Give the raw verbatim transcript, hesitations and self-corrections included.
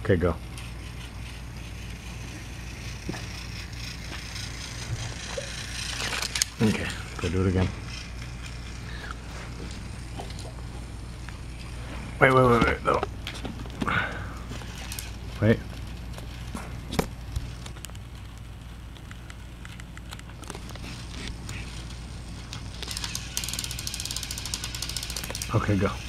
Okay, go. Okay, go do it again. Wait, wait, wait, wait, no. Wait. Okay, go.